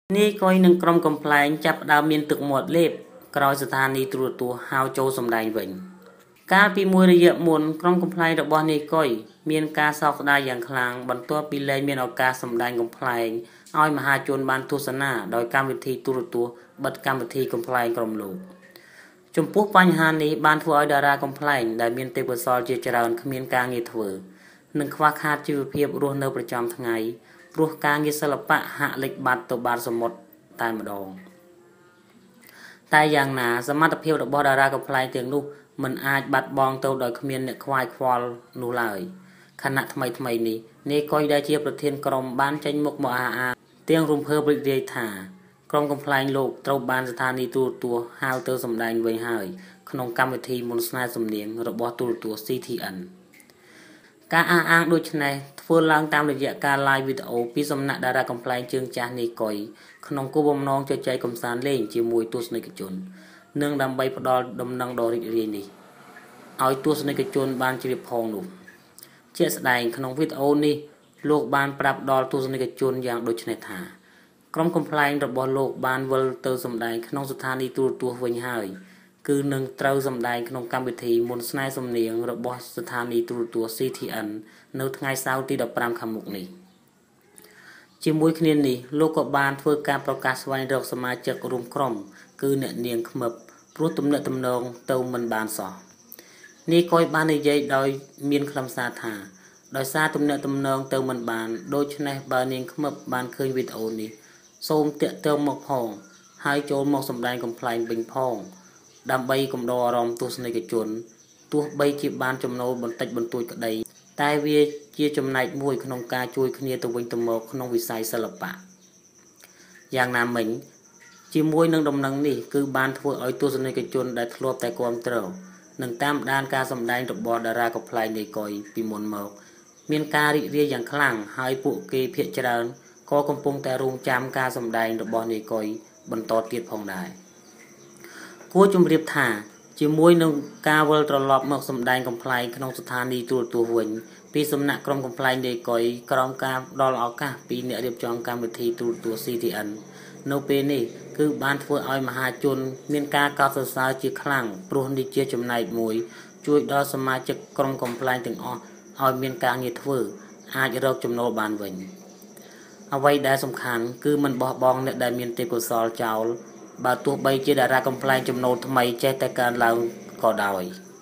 នេះក៏នឹងក្រុមកំ pl ែងចាប់ដើមមានទឹកមាត់លេបក្រោយស្ថានីយទូរទស្សន៍ហៅចូលសម្ដែងវិញកាលពីមួយរយៈមុនក្រុមកំ pl ែងរបស់នេះក៏មានការសោកស្ដាយយ៉ាងខ្លាំងបន្ទាប់ពីលែងមានឱកាសសម្ដែងកំ pl ែងឲ្យមហាជនបានទស្សនាដោយកម្មវិធីទូរទស្សន៍បិទកម្មវិធីកំ pl ែងក្រុមលោកចំពោះបញ្ហានេះបានធ្វើឲ្យតារាកំ pl ែងដែលមានទេពកោសល្យជាច្រើនគ្មានការងារធ្វើនិងខ្វះខាតជីវភាពរស់នៅប្រចាំថ្ងៃព្រោះការងារសិល្បៈហាក់លិចបាត់ទៅបាតសមុទ្រតែម្ដងតែយ៉ាងណាសមត្ថភាពរបស់តារាកំ pl ែងទាំងនោះមិនអាចបាត់បង់ទៅដោយគ្មានអ្នកខ្វាយខ្វល់នោះឡើយខណៈថ្មីនេះនេកុយដែលជាប្រធានក្រុមបានចេញមុខមកទាំងរំភើបរីករាយថាក្រុមកំ pl ែងលោកត្រូវបានស្ថានីយទូរទស្សន៍ហៅទៅសម្ដែងវិញហើយក្នុងកម្មវិធីមន្តស្នេហ៍សំនៀងរបស់ទូរទស្សន៍ CTN ការអះអាងដូចនេះធ្វើឡើងតាមរយៈការ live វីដេអូពីសំណាក់តារាកំ pl ែងជើងចាស់នេកុយក្នុងគោលបំណងជជែកកម្សាន្តលេងជាមួយទស្សនិកជននិងដើម្បីផ្ដល់ដំណឹងដ៏រីករាយនេះឲ្យទស្សនិកជនបានជ្រាបផងនោះជាក់ស្ដែងក្នុងវីដេអូនេះលោកបានប្រាប់ដល់ទស្សនិកជនយ៉ាងដូចនេះថាក្រុមកំ pl ែងរបស់លោកបានវិលទៅសម្ដែងក្នុងស្ថានីយទូរទស្សន៍វិញហើយគឺនឹងត្រូវសម្ដែងក្នុងកម្មវិធីមន្តស្នេហ៍សំនៀងរបស់ស្ថានីយទូរទស្សន៍ CTN នៅថ្ងៃសៅរ៍ទី15ខាងមុខនេះជាមួយគ្នានេះលោកក៏បានធ្វើការប្រកាសស្វែងរកសមាជិករួមក្រុមគឺអ្នកនាងខ្មឹបព្រោះទំនាក់ទំនងទៅមិនបានសោះនេះក៏បាននិយាយដោយមានខ្លឹមសារថាដោយសារទំនាក់ទំនងទៅមិនបានដូច្នេះបើនាងខ្មឹបបានឃើញវីដេអូនេះសូមតាក់ទងមកផងហើយចូលមកសម្ដែងកំ pl ែងវិញផងដើម្បីកំដរអារម្មណ៍ទស្សនិកជនទោះបីជាបានចំណូលបន្តិចបន្តួចក្តីតែវាជាចំណែកមួយក្នុងការជួយគ្នាទៅវិញទៅមកក្នុងវិស័យសិល្បៈយ៉ាងណាមិញជាមួយនឹងដំណឹងនេះគឺបានធ្វើឲ្យទស្សនិកជនដែលធ្លាប់តែគាំទ្រនិងតាមដានការសម្ដែងរបស់តារាកំ pl ែងនេះក៏ពីមុនមកមានការរីករាយយ៉ាងខ្លាំងហើយពួកគេភាគច្រើនក៏កំពុងតែរងចាំការសម្ដែងរបស់នេះក៏បន្តទៀតផងដែរគួរជម្រាបថាជាមួយនឹងការវិលត្រឡប់មកសម្ដែងកំ pl ែងក្នុងស្ថានីយទូរទស្សន៍វិញពីសំណាក់ក្រុមកំ pl ែងនេះក៏ក្រោមការផ្ដល់ឱកាសពីអ្នករៀបចំកម្មវិធីទូរទស្សន៍ CTN នៅពេលនេះគឺបានធ្វើឲ្យមហាជនមានការកោតសរសើរជាខ្លាំងព្រោះនេះជាចំណែកមួយជួយដល់សមាជិកក្រុមកំ pl ែងទាំងអស់ឲ្យមានការងារធ្វើអាចរកចំណូលបានវិញអ្វីដែលសំខាន់គឺមិនបោះបង់អ្នកដែលមានទេពកោសល្យចោលបើទោះបីជាតារាកំ pl ែងចំណូលថ្មីចេះតែកើនឡើងក៏ដោយ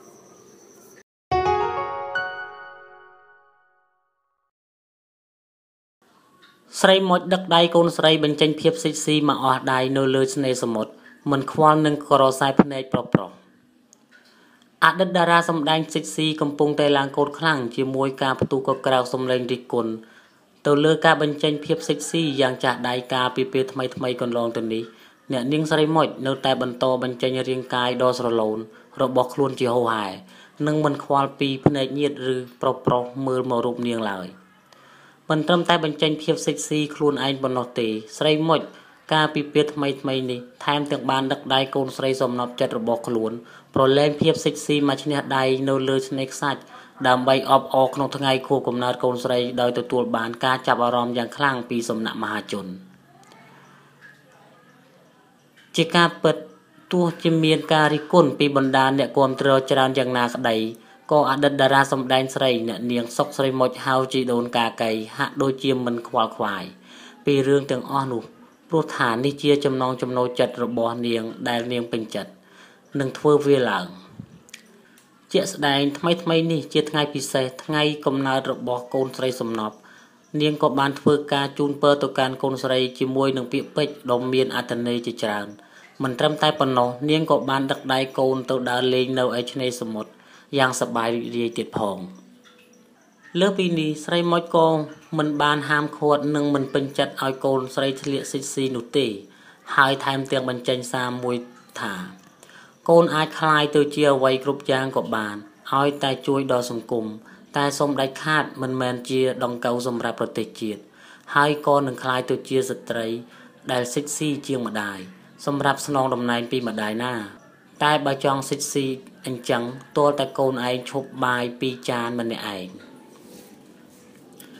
ស្រីមុចដឹកដៃកូនស្រីបញ្ចេញភាពសិចស៊ីមកអស់ដៃនៅលើឆ្នេរសមុទ្រមិនខ្វល់នឹងក្រសែភ្នែកប្រុសអតីតតារាសម្ដែងសិចស៊ីកំពុងតែឡើងកូនខ្លាំងជាមួយការផ្ទុះកក្រៅសម្លេងរិះគន់ទៅលើការបញ្ចេញភាពសិចស៊ីយ៉ាងចាស់ដៃកាលពីពេលថ្មីកន្លងទៅនេះអ្នកនាងស្រីមុចនៅតែបន្តបញ្ចេញរាងកាយដ៏ស្រឡូនរបស់ខ្លួនជាហូរហែនិងមិនខ្វល់ពីភ្នែកញាតិឬប្រុសមើលមករូបនាងឡើយមិនត្រឹមតែបញ្ចេញភាពសិចស៊ីខ្លួនឯងប៉ុណ្ណោះទេស្រីមុចកាលពីពេលថ្មីនេះថែមទាំងបានដឹកដៃកូនស្រីសំណប់ចិត្តរបស់ខ្លួនប្រឡែងភាពសិចស៊ីមកឈ្នះដៃនៅលើឆ្នេរខ្សាច់ដើម្បីអបអរក្នុងថ្ងៃខួបកំណើតកូនស្រីដោយទទួលបានការចាប់អារម្មណ៍យ៉ាងខ្លាំងពីសំណាក់មហាជនជាការពិតទោះជាមានការរិះគន់ពីបណ្ដាអ្នកគាំទ្រច្រើនយ៉ាងណាក្តីក៏អតីតតារាសម្ដែងស្រីអ្នកនាងសុកស្រីមុចហៅជីដូនកាកៃហាក់ដូចជាមិនខ្វល់ខ្វាយពីរឿងទាំងអស់នោះព្រោះថានេះជាចំណងចំណូលចិត្តរបស់នាងដែលនាងពេញចិត្តនឹងធ្វើវាឡើងជាក់ស្ដែងថ្មីនេះជាថ្ងៃពិសេសថ្ងៃកំណើតរបស់កូនស្រីសំណប់នាងក៏បានធ្វើការជូនពរទៅកាន់កូនស្រីជាមួយនឹងពាក្យពេចន៍ដ៏មានអត្ថន័យជាច្រើនមិនត្រឹមតែប៉ុណ្ណោះនាងក៏បានដឹកដៃកូនទៅដើរលេងនៅឯឆ្នេរសមុទ្រយ៉ាងសប្បាយរីករាយទៀតផងលើពីនេះស្រីមុចក៏មិនបានហាមឃាត់និងមិនពេញចិត្តឲ្យកូនស្រីធ្លាក់សិចស៊ីនោះទេហើយថែមទាំងបញ្ចេញសារមួយថាកូនអាចคลายទៅជាអ្វីគ្រប់យ៉ាងក៏បានឲ្យតែជួយដល់សង្គមតែសូមដាច់ខាតមិនមែនជាដង្កូវសម្រាប់ប្រទេសជាតិហើយក៏នឹងคลายទៅជាស្ត្រីដែលសិចស៊ីជាងម្ដាយសម្រាប់ស្នងតំណែងពីម្ដាយណាតែបើចង់សិចស៊ីអញ្ចឹងទាល់តែកូនឯងឈប់បាយ2ចានម្នាក់ឯង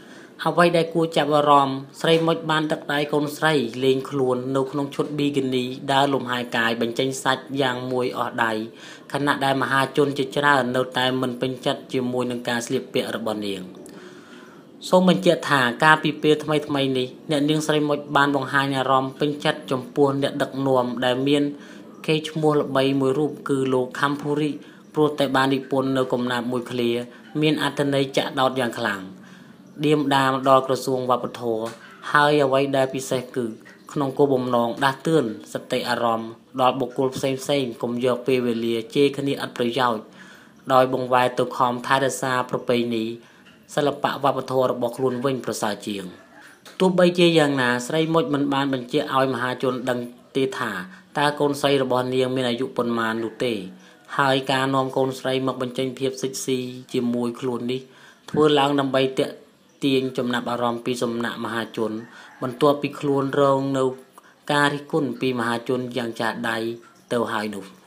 អ្វីដែលគួរចាប់អារម្មណ៍ស្រីមុចបានទឹកដៃកូនស្រីលេងខ្លួននៅក្នុងឈុតប៊ីគីនីដើរលំហែកាយបញ្ចេញសាច់យ៉ាងមួយអស់ដៃខណៈដែលមហាជនជាច្រើននៅតែមិនពេញចិត្តជាមួយនឹងការស្លៀកពាក់របស់នាងសូមបញ្ជាក់ថាការពីពេលថ្មីនេះអ្នកនាងស្រីមុចបានបង្ហាញអារម្មណ៍ពេញចិត្តចំពោះអ្នកដឹកនាំដែលមានកេរ្តិ៍ឈ្មោះល្បីមួយរូបគឺលោកខំភូរិព្រោះតែបាននិពន្ធនៅកំណាព្យមួយឃ្លាមានអត្ថន័យចាក់ដោតយ៉ាងខ្លាំងឌៀមដាមដល់ក្រសួងវប្បធម៌ហើយអ្វីដែលពិសេសគឺក្នុងគោលបំណងដាស់តឿនសតិអារម្មណ៍ដល់បុគ្គលផ្សេងកុំយកពេលវេលាជេរគ្នាឥតប្រយោជន៍ដោយបង្វែរទៅខំថែរក្សាប្រពៃណីសិល្បៈវប្បធម៌របស់ខ្លួនវិញប្រសើរជាងទោះបីជាយ៉ាងណាស្រីមុចមិនបានបញ្ជាក់ឲ្យមហាជនដឹងទេថាតើកូនស្រីរបស់នាងមានអាយុប៉ុន្មាននោះទេហើយការនាំកូនស្រីមកបញ្ចេញភាពសិចស៊ីជាមួយខ្លួននេះធ្វើឡើងដើម្បីទាក់ទាញចំណាប់អារម្មណ៍ពីសំណាក់មហាជនបន្ទាប់ពីខ្លួនរងនៅការរិះគន់ពីមហាជនយ៉ាងចាស់ដៃទៅហើយនោះ